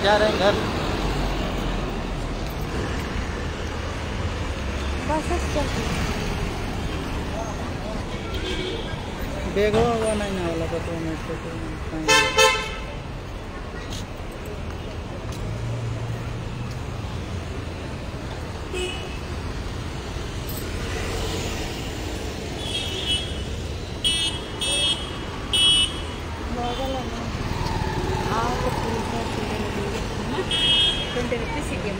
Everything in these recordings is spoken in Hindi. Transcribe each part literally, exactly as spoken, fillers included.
जा रहे हैं घर। बस बेग हुआ नहीं ना वाला तो मैं तो कहीं ಟ್ವೆಂಟಿ ರುಪೀಸ್ ಇದೆಯಮ್ಮ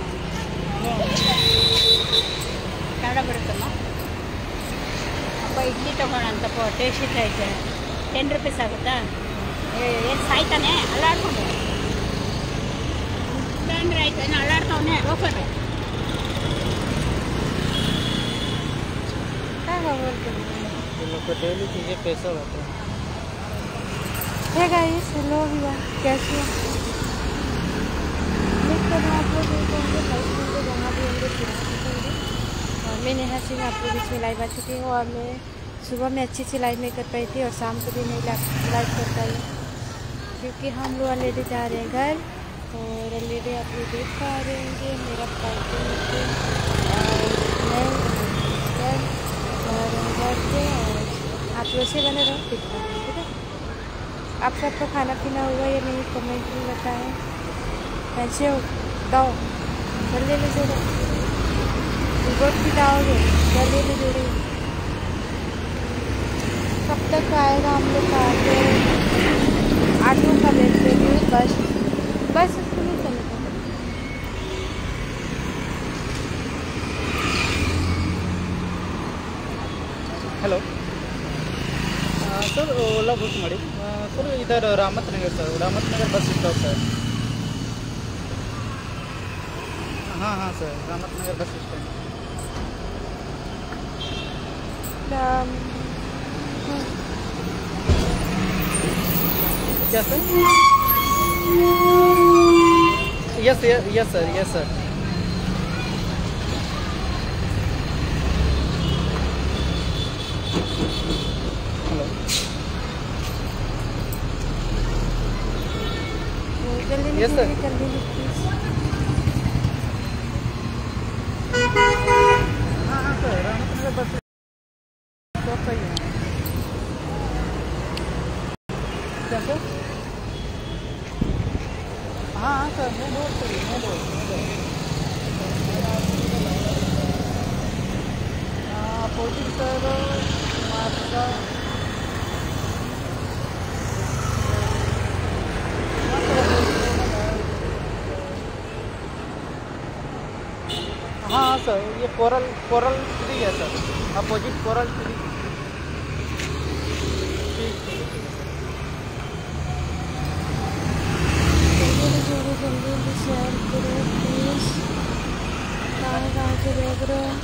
ಕನ್ನಡ ಬರುತ್ತಮ್ಮ. ಅಪ್ಪ ಇಡ್ಲಿ ತೊಗೊಳಂತಪ್ಪ ಟೇಸ್ಟ್ ಇಷ್ಟ ಐತೆ. ಟೆನ್ ರುಪೀಸ್ ಆಗುತ್ತಾ? ಏನು ಸಾಯ್ತಾನೆ ಅಲ್ಲಾಡ್ಕೊಂಡು ಅಂದ್ರೆ ಆಯ್ತು ಏನು ಅಲ್ಲಾಡ್ತಾವನೆ ಓಪನ್ डेली चीज़ें पैसा होता है गाइस. हेलो एवरीवन, कैसे हो? कर आप लोग देखेंगे लाइव में जहाँ भी होंगे फिर और मैं नेहा सिंह आप लोग बीच में लाइव आ चुकी हूँ. और मैं सुबह में अच्छी सी लाइव नहीं कर पाई थी और शाम को भी नहीं लाइव कर पाई क्योंकि हम लोग ऑलरेडी जा रहे हैं घर. और ऑलरेडी आप लोग देख पा रहे होंगे मेरा पार्किंग और मैं और घर से और आप लोग से बने रहो ठीक है. ठीक है, आप सबका खाना पीना हुआ या नहीं कमेंट में बताएं. कैसे हो दाओ जल्दी ले जोड़ो गोट भी दाओगे जल्दी ले जोड़े. कब तक आएगा हम लोग का आगे आठों का देखते हुए बस बस इसको नहीं चलेगा. हेलो सर, ओला बुक ಮಾಡಿ सर. इधर Ramat Nagar sir, Ramat Nagar bus stop sir. हाँ हाँ sir, Ramat Nagar bus stand. क्या sir? Yes yes sir, yes sir. Hello जल्दी यस सर. जल्दी हाँ हाँ sir, Ramat Nagar bus stop सही है. क्या सर? हाँ हाँ सर, मैं बोल सही मैं बोल अपोजिट सर मास्का. हाँ सर, ये कोरल कोरल थ्री है सर, अपोजिट कोरल थ्री. ठीक ठीक है. जल्दी जल्दी जल्दी शेयर करो प्लीज़. कहाँ कहाँ से देख रहे हो?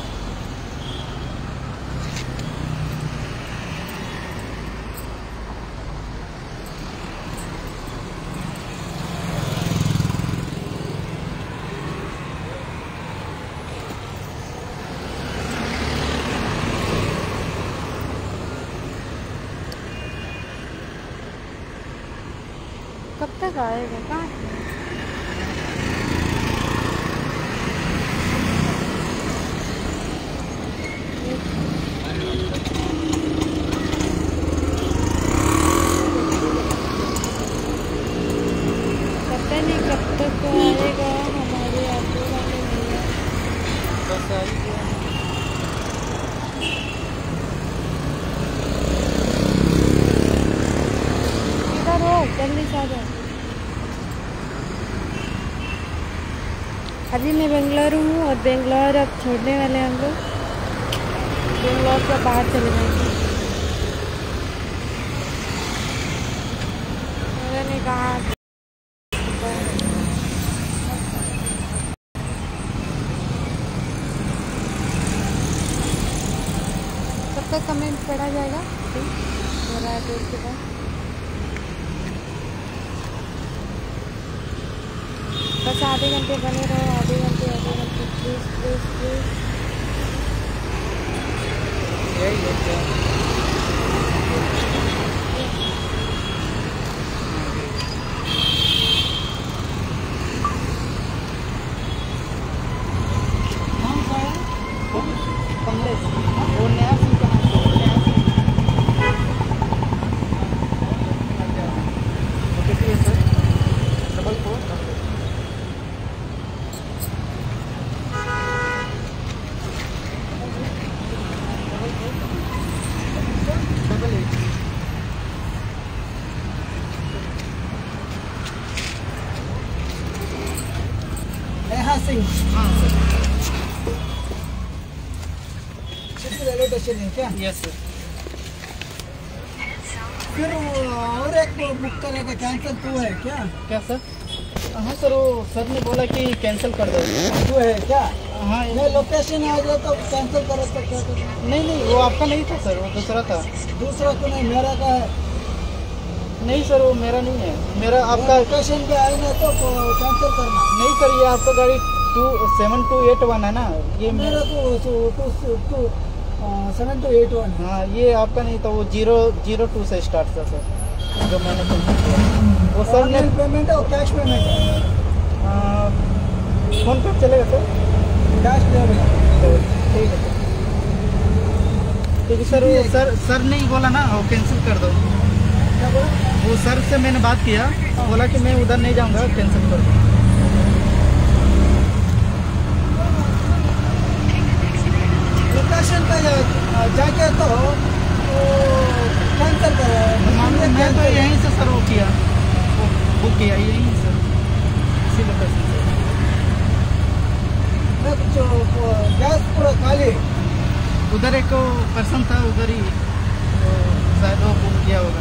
कब तक आएगा? कहाँ पता नहीं कब तक आएगा. हमारे ऑटो वाले भैया बस आ ही गया. इधर हो जल्दी से आ जाओ. अभी मैं बेंगलुरु हूँ और बेंगलोर अब छोड़ने वाले हैं हम लोग. बेंगलोर से बाहर चले जाएंगे. मैंने कहा सबका कमेंट पढ़ा जाएगा मेरा एड्रेस के बाद. बस आधे घंटे बने रहो, आधे घंटे आधे घंटे प्लीज़ प्लीज़ प्लीज़. यही है क्या? टाइमिंग हाँ सर। सिटी रेलवे स्टेशन है क्या? Yes sir. फिर वो और एक बुक करने का कैंसिल तू है क्या? क्या सर? हाँ सर, वो सर ने बोला कि कैंसिल कर दो। तू है क्या? हाँ मैं लोकेशन आ जाए तो कैंसिल करो तो क्या करूं? नहीं नहीं, वो आपका नहीं था सर, वो दूसरा था। दूसरा तो नहीं, मेरा का है। नहीं सर, वो मेरा नहीं है, मेरा आपका। लोकेशन पे आए ना तो कैंसिल करना। नहीं सर, ये आपका गाड़ी two seven two eight one है ना, ये मेरा मेरा। तो two two seven two eight one है। हाँ, ये आपका नहीं था, वो जीरो जीरो टू से स्टार्ट था सर, जो मैंने पेमेंट किया। वो सर ने पेमेंट है और कैश पेमेंट है? फोन पे चलेगा सर? Cash payment. ठीक है सर। क्योंकि सर वो सर सर ने ही बोला ना, वो कैंसिल कर दो। क्या बोला? वो सर से मैंने बात किया, बोला कि मैं उधर नहीं जाऊंगा, कैंसिल कर दो। लोकेशन पे जा- जाके तो कैंसिल करो। मैं तो यहीं से सर वो किया, वो बुक किया यहीं सर, इसी लोकेशन से। जो गैस पूरा खाली। उधर एक पर्सन था, उधर ही वो शायद वो बुक किया होगा।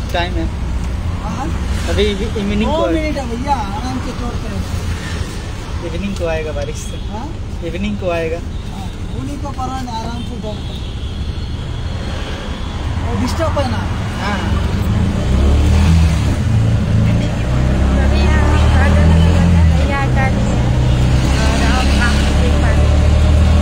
टाइम है, हाँ अभी इवनिंग दो को मिनट है भैया, आराम से तोड़ते हैं। इवनिंग को आएगा बारिश, हाँ इवनिंग को आएगा। हाँ, उन्हीं को पता नहीं, आराम से तोड़ते हैं। और डिस्टर्ब है ना। हाँ अभी यहाँ गार्डन भैया गाड़ी है और हम आपको देख पा रहे हैं।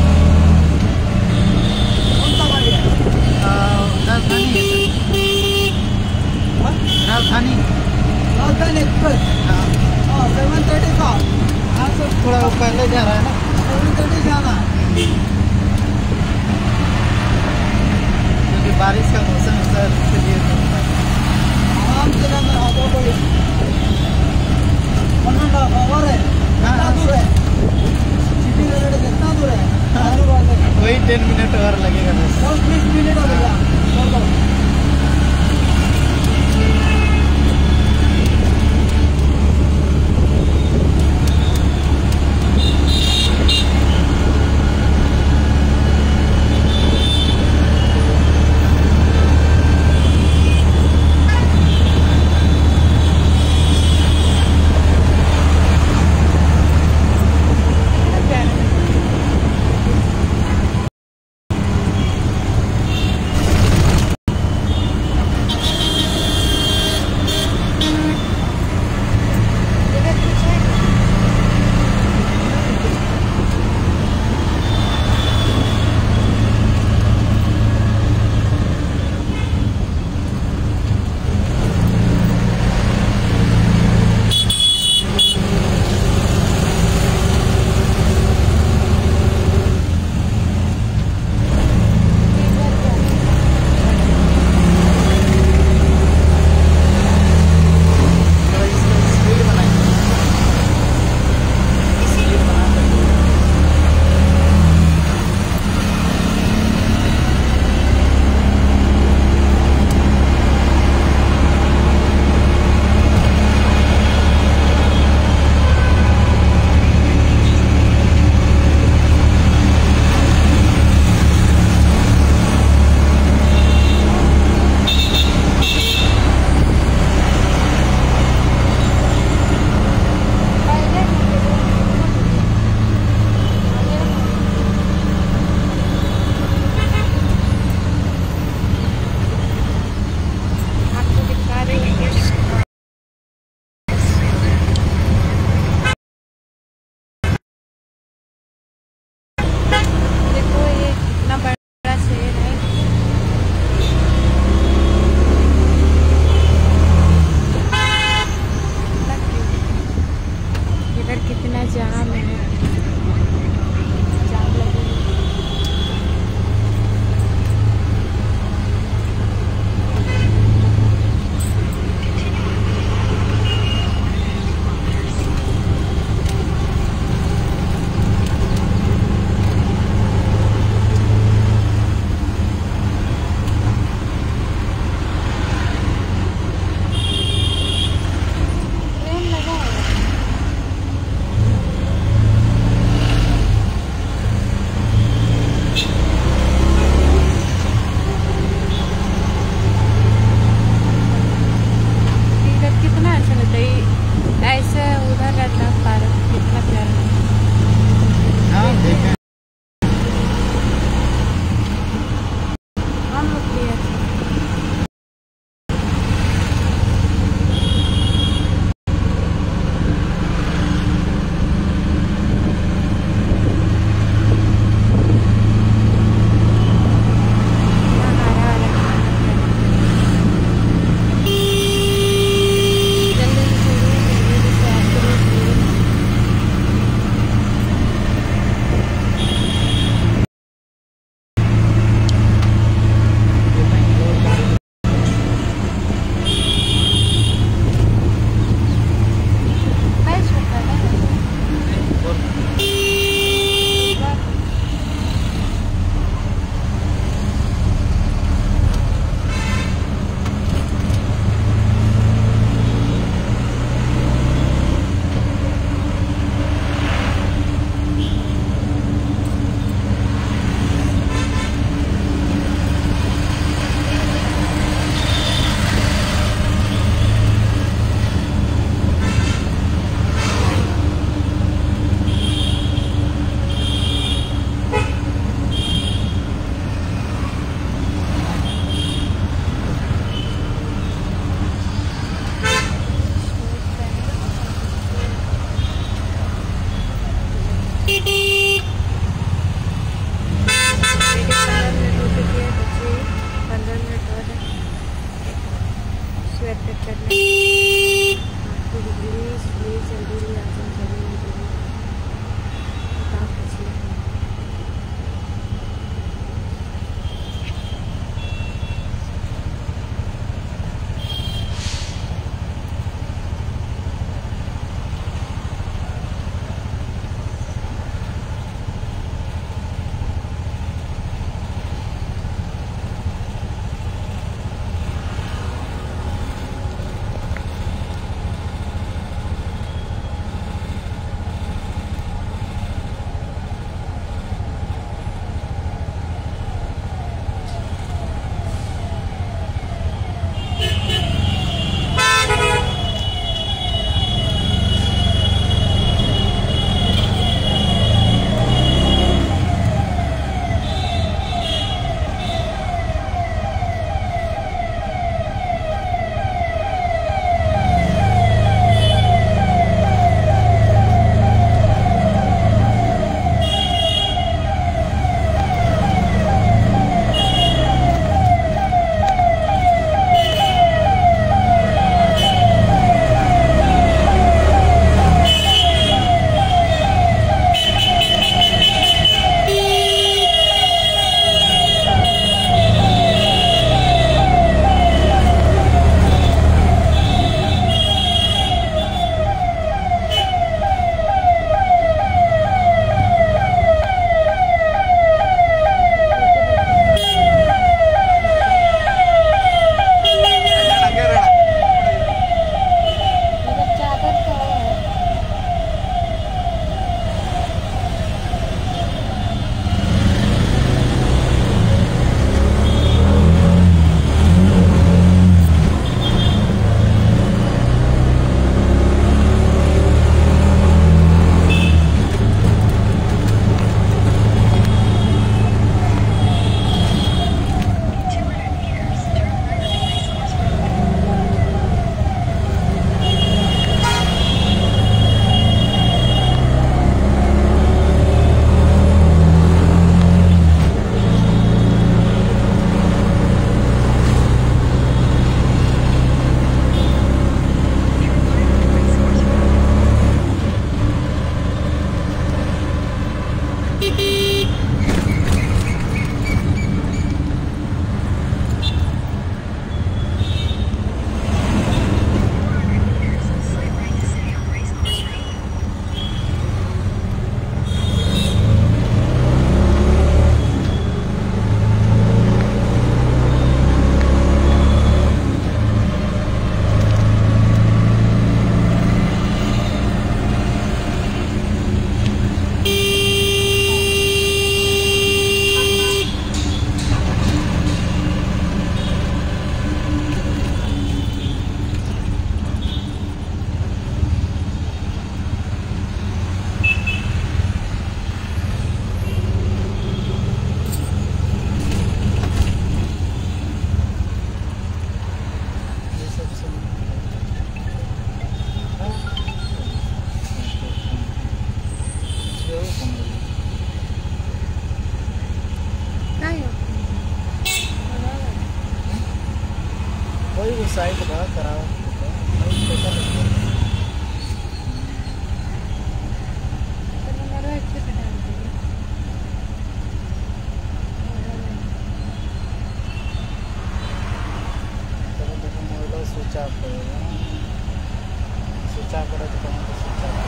कौन सा गाड़ी है? राजधानी है सर, हाँ? राजधानी। राजधानी एक्सप्रेस। हाँ हाँ सेवन थर्टी का। हाँ सर, थोड़ा वो पहले जा रहा है ना। सेवन थर्टी जाना है। क्योंकि बारिश का मौसम है सर, इसलिए आराम से जाना है, दो बजे। वन एंड हाफ आवर है। कितना दूर है? सिटी से कितना दूर है? आलू वाले वही टेन मिनट और लगेगा बस। दस बीस मिनट हो गया। चलो। साइड का कराओ स्विच ऑफ करेगा स्विच ऑफ करो तो स्विच ऑफ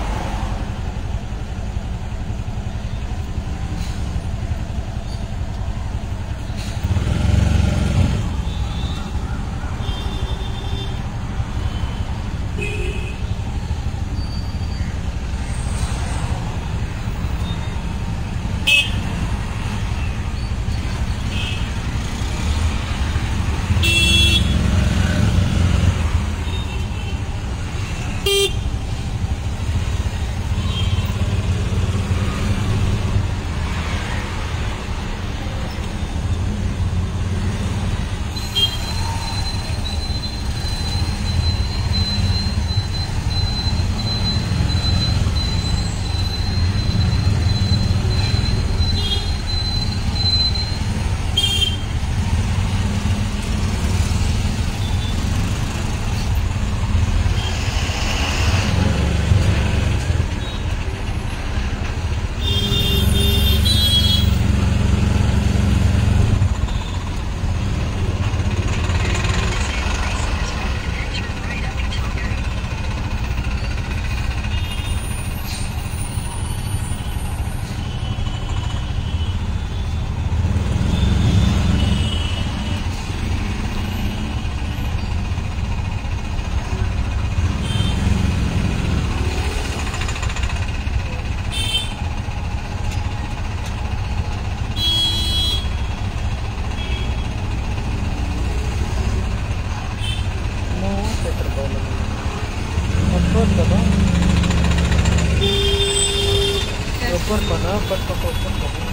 ऊपर बना बट